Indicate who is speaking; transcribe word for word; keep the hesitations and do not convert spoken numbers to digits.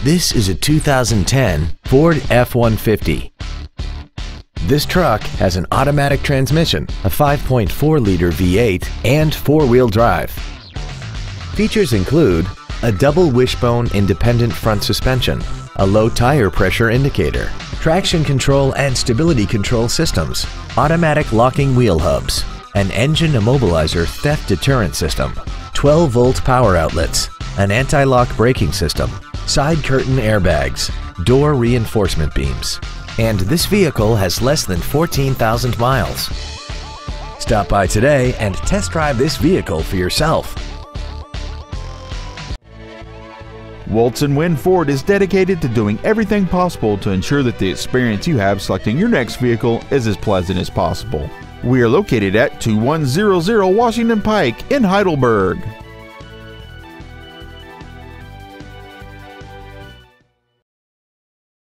Speaker 1: This is a two thousand ten Ford F one fifty. This truck has an automatic transmission, a five point four liter V eight, and four-wheel drive. Features include a double wishbone independent front suspension, a low tire pressure indicator, traction control and stability control systems, automatic locking wheel hubs, an engine immobilizer theft deterrent system, twelve volt power outlets, an anti-lock braking system, side curtain airbags, door reinforcement beams, and this vehicle has less than fourteen thousand miles. Stop by today and test drive this vehicle for yourself.
Speaker 2: Woltz Wind Ford is dedicated to doing everything possible to ensure that the experience you have selecting your next vehicle is as pleasant as possible. We are located at two one zero zero Washington Pike in Heidelberg.